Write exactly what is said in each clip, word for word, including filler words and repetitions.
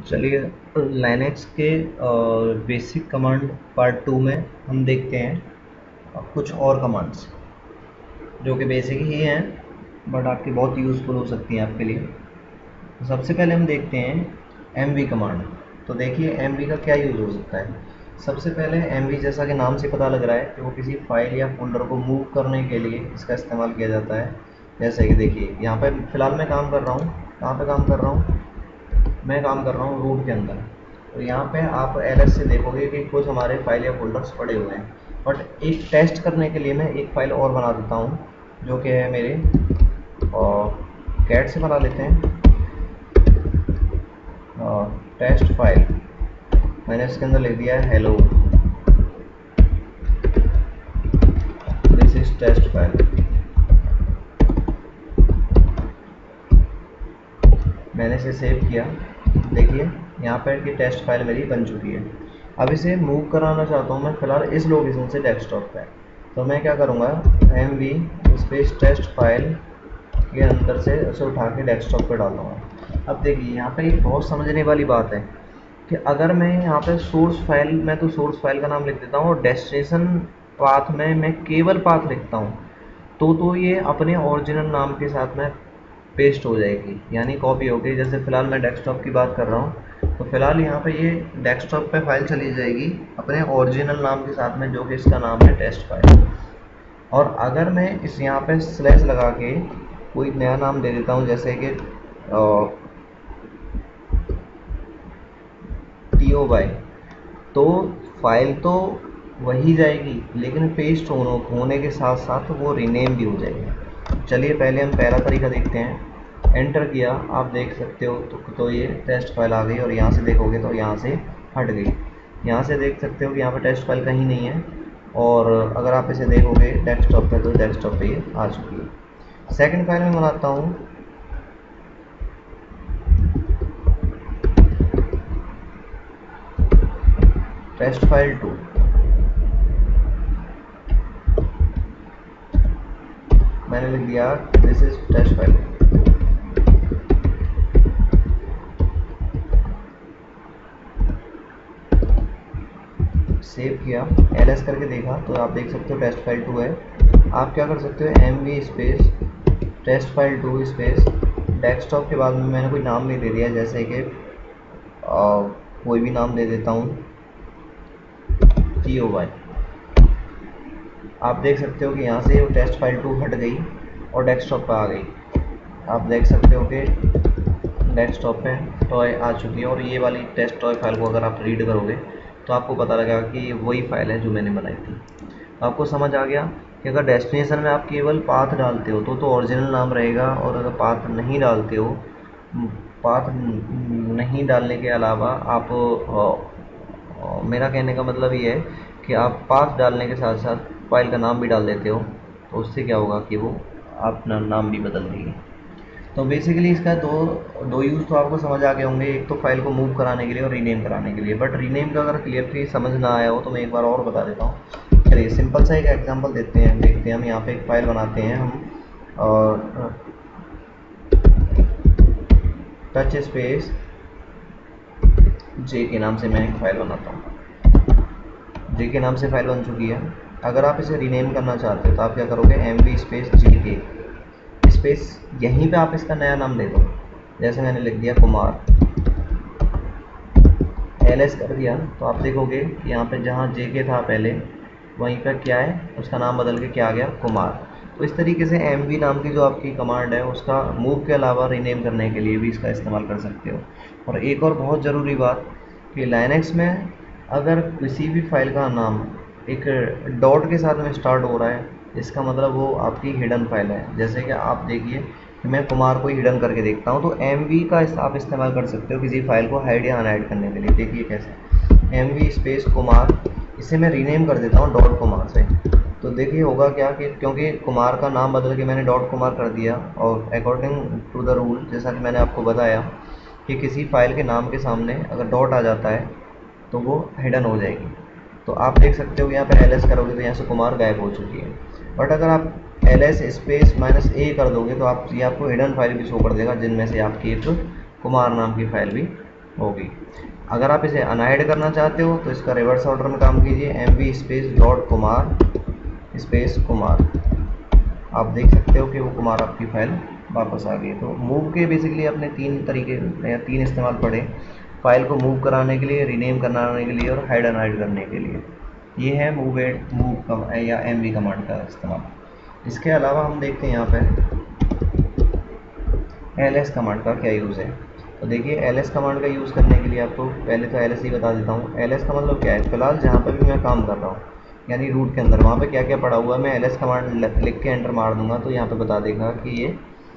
चलिए लाइनेक्स के basic command part two में हम देखते हैं अ, कुछ और कमांड्स जो कि बेसिक ही हैं बट आपकी बहुत यूज़फुल हो सकती हैं आपके लिए। तो सबसे पहले हम देखते हैं एम वी कमांड। तो देखिए एम वी का क्या यूज़ हो सकता है। सबसे पहले एम वी जैसा कि नाम से पता लग रहा है कि वो किसी फाइल या फोल्डर को मूव करने के लिए इसका इस्तेमाल किया जाता है। जैसे कि देखिए यहाँ पर फ़िलहाल मैं काम कर रहा हूँ, कहाँ पे काम कर रहा हूँ, मैं काम कर रहा हूँ रूट के अंदर। तो यहाँ पे आप एल एस से देखोगे कि कुछ हमारे फाइल या फोल्डर्स पड़े हुए हैं, बट एक टेस्ट करने के लिए मैं एक फ़ाइल और बना देता हूँ जो कि है मेरे और कैट से बना लेते हैं टेस्ट फाइल। मैंने इसके अंदर लिख दिया है hello, this is test file. मैंने इसे सेव किया। देखिए यहाँ पर कि टेस्ट फाइल मेरी बन चुकी है। अब इसे मूव कराना चाहता हूँ मैं फ़िलहाल इस लोकेशन से डेस्कटॉप पे। तो मैं क्या करूँगा, M V space test file के अंदर से उसे उठा के डेस्कटॉप पे डालूँगा। अब देखिए यहाँ पे एक बहुत समझने वाली बात है कि अगर मैं यहाँ पे सोर्स फाइल में तो सोर्स फाइल का नाम लिख देता हूँ और डेस्टिनेशन पाथ में मैं केवल पाथ लिखता हूँ तो तो ये अपने ओरिजिनल नाम के साथ में पेस्ट हो जाएगी, यानी कॉपी हो गई। जैसे फ़िलहाल मैं डेस्कटॉप की बात कर रहा हूँ तो फ़िलहाल यहाँ पे ये डेस्कटॉप पे फाइल चली जाएगी अपने ओरिजिनल नाम के साथ में जो कि इसका नाम है टेस्ट फाइल। और अगर मैं इस यहाँ पे स्लैश लगा के कोई नया नाम दे देता हूँ जैसे कि टी ओ बाई, तो फाइल तो वही जाएगी लेकिन पेस्ट होने के साथ साथ वो रीनेम भी हो जाएगी। चलिए पहले हम पहला तरीका देखते हैं। एंटर किया, आप देख सकते हो तो, तो ये टेस्ट फाइल आ गई और यहाँ से देखोगे तो यहाँ से हट गई। यहाँ से देख सकते हो कि यहाँ पर टेस्ट फाइल कहीं नहीं है और अगर आप इसे देखोगे डेस्कटॉप पे तो डेस्कटॉप पे ये आ चुकी है। सेकंड फाइल में बनाता हूँ टेस्ट फाइल टू। मैंने लिख दिया this is test file. Save किया, एल एस करके देखा तो आप देख सकते हो टेस्ट फाइल टू है। आप क्या कर सकते हो, M V space test file two space desktop के बाद में मैंने कोई नाम नहीं दे दिया, जैसे कि कोई भी नाम दे देता हूँ टी ओ वाई। आप देख सकते हो कि यहाँ से वो टेस्ट फाइल टू हट गई और डेस्कटॉप पर आ गई। आप देख सकते हो कि डेस्कटॉप पे टॉय आ चुकी है और ये वाली टेस्ट टॉय फाइल को अगर आप रीड करोगे तो आपको पता लगेगा कि वही फाइल है जो मैंने बनाई थी। आपको समझ आ गया कि अगर डेस्टिनेशन में आप केवल पाथ डालते हो तो तो ओरिजिनल नाम रहेगा, और अगर पाथ नहीं डालते हो, पाथ नहीं डालने के अलावा आप आ, मेरा कहने का मतलब ये है कि आप पाथ डालने के साथ साथ फाइल का नाम भी डाल देते हो तो उससे क्या होगा कि वो अपना नाम भी बदल देगी। तो बेसिकली इसका दो दो यूज़ तो आपको समझ आ गए होंगे, एक तो फाइल को मूव कराने के लिए और रीनेम कराने के लिए। बट रीनेम का अगर क्लियरली समझ ना आया हो तो मैं एक बार और बता देता हूँ। चलिए सिंपल सा एक एग्जांपल देते हैं, देखते हैं हम यहाँ पे एक फ़ाइल बनाते हैं हम और टच स्पेस जे के नाम से मैं एक फ़ाइल बनाता हूँ। जे के नाम से फ़ाइल बन चुकी है। अगर आप इसे रीनेम करना चाहते हो तो आप क्या करोगे, एम वी स्पेस जे के स्पेस, यहीं पे आप इसका नया नाम दे दो। जैसे मैंने लिख दिया कुमार, एल एस कर दिया तो आप देखोगे कि यहाँ पे जहाँ जे के था पहले वहीं पर क्या है, उसका नाम बदल के क्या आ गया, कुमार। तो इस तरीके से एम वी नाम की जो आपकी कमांड है उसका मूव के अलावा रीनेम करने के लिए भी इसका इस्तेमाल कर सकते हो। और एक और बहुत ज़रूरी बात कि लाइनेक्स में अगर किसी भी फाइल का नाम एक डॉट के साथ में स्टार्ट हो रहा है इसका मतलब वो आपकी हिडन फाइल है। जैसे कि आप देखिए कि मैं कुमार को हिडन करके देखता हूँ तो एम वी का आप इस्तेमाल कर सकते हो किसी फाइल को हाइड या अनहाइड करने के लिए। देखिए कैसे, एम वी स्पेस कुमार, इसे मैं रीनेम कर देता हूँ डॉट कुमार से। तो देखिए होगा क्या कि क्योंकि कुमार का नाम बदल के मैंने डॉट कुमार कर दिया और अकॉर्डिंग टू द रूल जैसा कि मैंने आपको बताया कि किसी फाइल के नाम के सामने अगर डॉट आ जाता है तो वो हिडन हो जाएगी। तो आप देख सकते हो यहाँ पर एल एस करोगे तो यहाँ से कुमार गायब हो चुकी है। बट अगर आप L S space minus A कर दोगे तो आप ये आपको हिडन फाइल भी शो कर देगा जिनमें से आपकी एक कुमार नाम की फाइल भी होगी। अगर आप इसे अनहाइड करना चाहते हो तो इसका रिवर्स ऑर्डर में काम कीजिए, M V space dot Kumar space Kumar. आप देख सकते हो कि वो कुमार आपकी फाइल वापस आ गई। तो मूव के बेसिकली अपने तीन तरीके या तीन इस्तेमाल पड़े, फाइल को मूव कराने के लिए, रीनेम कराने के लिए और हाइड अनहाइड करने के लिए। ये है मूव एड मूव या एम वी कमांड का इस्तेमाल। इसके अलावा हम देखते हैं यहाँ पे एल एस कमांड का क्या यूज़ है। तो देखिए एल एस कमांड का यूज़ करने के लिए आपको पहले तो एल एस ही बता देता हूँ। एल एस का मतलब क्या है, फिलहाल जहाँ पर भी मैं काम कर रहा हूँ यानी रूट के अंदर वहाँ पे क्या क्या पड़ा हुआ है, मैं एल एस कमांड लिख के एंटर मार दूंगा तो यहाँ पे बता देगा कि ये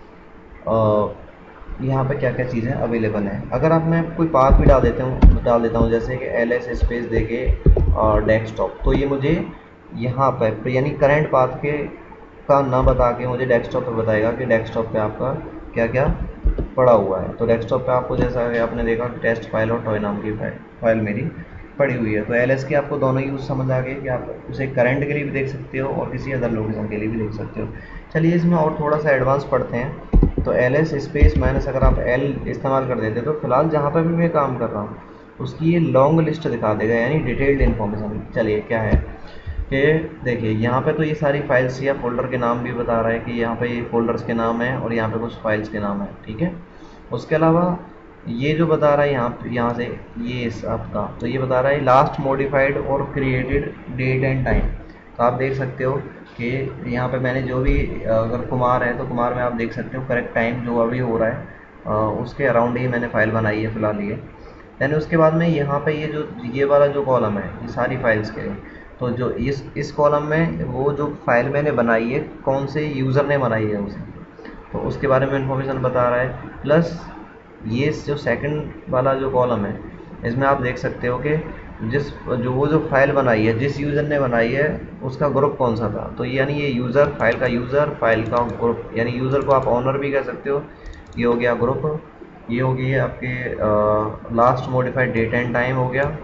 यहाँ पे क्या क्या चीज़ें अवेलेबल हैं। अगर आप मैं कोई पाथ भी डाल देता हूँ डाल देता हूँ जैसे कि एल एस स्पेस दे के डेस्कटॉप, तो ये मुझे यहाँ पर यानी करंट पाथ के का ना बता के मुझे डेस्कटॉप पे बताएगा कि डेस्कटॉप पे आपका क्या क्या पड़ा हुआ है। तो डेस्कटॉप पे आपको जैसा कि आपने देखा टेस्ट फाइल और टॉय नाम की फाइल फाइल मेरी पड़ी हुई है। तो एल एस के आपको दोनों यूज़ समझ आ गए कि आप उसे करंट के लिए भी देख सकते हो और किसी अदर लोकेशन के लिए भी देख सकते हो। चलिए इसमें और थोड़ा सा एडवांस पढ़ते हैं। तो एल एस स्पेस माइनस अगर आप एल इस्तेमाल कर देते तो फिलहाल जहाँ पर भी मैं काम कर रहा हूँ उसकी ये लॉन्ग लिस्ट दिखा देगा यानी डिटेल्ड इन्फॉर्मेशन। चलिए क्या है कि देखिए यहाँ पे तो ये सारी फाइल्स या फोल्डर के नाम भी बता रहा है कि यहाँ पे ये फोल्डर्स के नाम है और यहाँ पे कुछ फाइल्स के नाम है, ठीक है। उसके अलावा ये जो बता रहा है यहाँ पे यहाँ से ये इस आपका तो ये बता रहा है लास्ट मॉडिफाइड और क्रिएटेड डेट एंड टाइम। तो आप देख सकते हो कि यहाँ पे मैंने जो भी अगर कुमार है तो कुमार में आप देख सकते हो करेक्ट टाइम जो अभी हो रहा है उसके अराउंड ही मैंने फाइल बनाई है फिलहाल ये। यानी उसके बाद में यहाँ पे ये जो ये वाला जो कॉलम है ये सारी फाइल्स के लिए। तो जो इस इस कॉलम में वो जो फाइल मैंने बनाई है कौन से यूज़र ने बनाई है उसे, तो उसके बारे में इंफॉर्मेशन बता रहा है। प्लस ये जो सेकंड वाला जो कॉलम है इसमें आप देख सकते हो कि जिस जो वो जो फाइल बनाई है जिस यूज़र ने बनाई है उसका ग्रुप कौन सा था। तो यानी ये यूज़र फाइल का यूज़र फाइल का ग्रुप, यानी यूज़र को आप ऑनर भी कह सकते हो। ये हो गया ग्रुप, ये हो गई आपके last modified date and time हो गया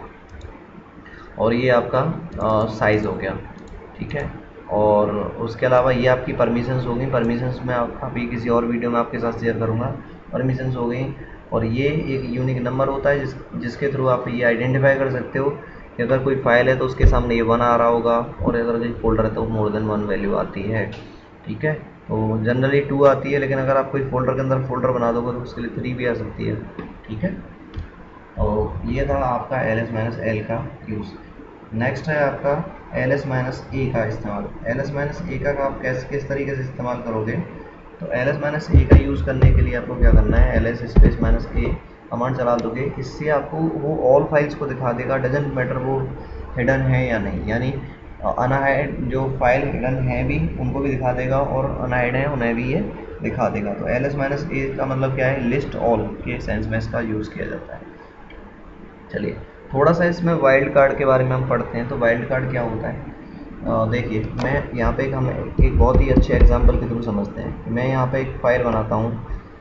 और ये आपका साइज़ हो गया, ठीक है। और उसके अलावा ये आपकी परमिशंस हो गई। परमिशंस में आप अभी किसी और वीडियो में आपके साथ शेयर करूँगा। परमिशंस हो गई और ये एक यूनिक नंबर होता है जिस जिसके थ्रू आप ये आइडेंटिफाई कर सकते हो कि अगर कोई फाइल है तो उसके सामने ये वन आ रहा होगा और अगर कोई फोल्डर है तो मोर देन वन वैल्यू आती है, ठीक है। तो जनरली टू आती है लेकिन अगर आप कोई फोल्डर के अंदर फोल्डर बना दोगे तो उसके लिए थ्री भी आ सकती है, ठीक है। और ये था आपका एल एस माइनस एल का यूज़। नेक्स्ट है आपका एल एस माइनस ए का इस्तेमाल। एल एस माइनस ए का आप कैसे किस तरीके से इस्तेमाल करोगे। तो एल एस माइनस ए का यूज़ करने के लिए आपको क्या करना है, L S space minus A command चला दोगे। इससे आपको वो ऑल फाइल्स को दिखा देगा, डजेंट मैटर वो हिडन है या नहीं, यानी अनहाइड जो फाइल हिडन है भी उनको भी दिखा देगा और अनहाइड है उन्हें भी ये दिखा देगा। तो एल एस माइनस ए का मतलब क्या है, लिस्ट ऑल के सेंस में इसका यूज़ किया जाता है। चलिए थोड़ा सा इसमें वाइल्ड कार्ड के बारे में हम पढ़ते हैं। तो वाइल्ड कार्ड क्या होता है, देखिए मैं यहाँ पे एक हम एक बहुत ही अच्छे एग्जांपल के थ्रू समझते हैं कि मैं यहाँ पे एक फ़ाइल बनाता हूँ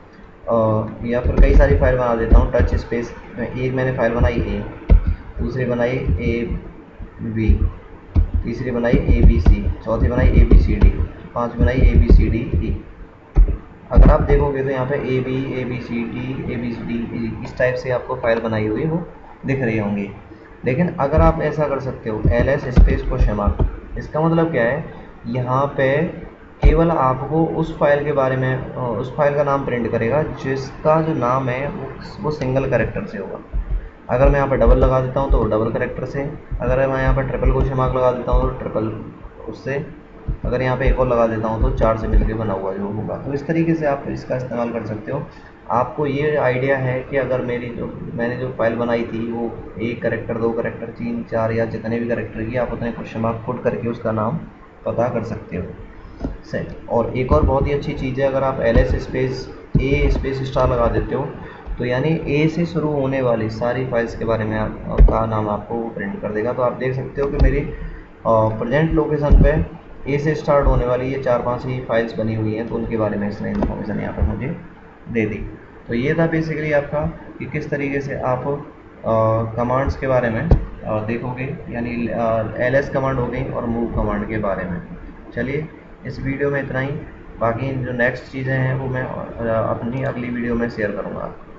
या फिर कई सारी फाइल बना देता हूँ। टच स्पेस एक मैंने फाइल बनाई ए, दूसरी बनाई ए बी, तीसरी बनाई ए बी सी, चौथी बनाई ए बी सी डी, पाँच बनाई ए बी सी डी ई। अगर आप देखोगे तो यहाँ पे A B A B C D A B C D इस टाइप से आपको फाइल बनाई हुई वो दिख रही होंगी। लेकिन अगर आप ऐसा कर सकते हो L S space question mark, इसका मतलब क्या है, यहाँ पे केवल आपको उस फाइल के बारे में उस फाइल का नाम प्रिंट करेगा जिसका जो नाम है वो वो सिंगल कैरेक्टर से होगा। अगर मैं यहाँ पर डबल लगा देता हूँ तो डबल कैरेक्टर से, अगर मैं यहाँ पर ट्रिपल क्वेश्चन मार्क लगा देता हूँ तो ट्रिपल उससे, अगर यहाँ पे एक और लगा देता हूँ तो चार से मिलकर बना हुआ जो होगा। तो इस तरीके से आप इसका इस्तेमाल कर सकते हो। आपको ये आइडिया है कि अगर मेरी जो मैंने जो फाइल बनाई थी वो एक करेक्टर दो करेक्टर तीन चार या जितने भी करेक्टर की आप उतने क्वेश्चन मार्क पुट करके उसका नाम पता कर सकते हो। सेट और एक और बहुत ही अच्छी चीज़ है, अगर आप L S space A space star लगा देते हो तो यानी ए से शुरू होने वाली सारी फाइल्स के बारे में आपका नाम आपको प्रिंट कर देगा। तो आप देख सकते हो कि मेरी प्रेजेंट लोकेशन पे ए से स्टार्ट होने वाली ये चार पांच ही फाइल्स बनी हुई हैं, तो उनके बारे में इसने इन्फॉर्मेशन यहाँ पर मुझे दे दी। तो ये था बेसिकली आपका कि किस तरीके से आप कमांड्स के बारे में आ, देखोगे, यानी एल एस कमांड हो गई और मूव कमांड के बारे में। चलिए इस वीडियो में इतना ही, बाकी जो नेक्स्ट चीज़ें हैं वो मैं अपनी अगली वीडियो में शेयर करूँगा।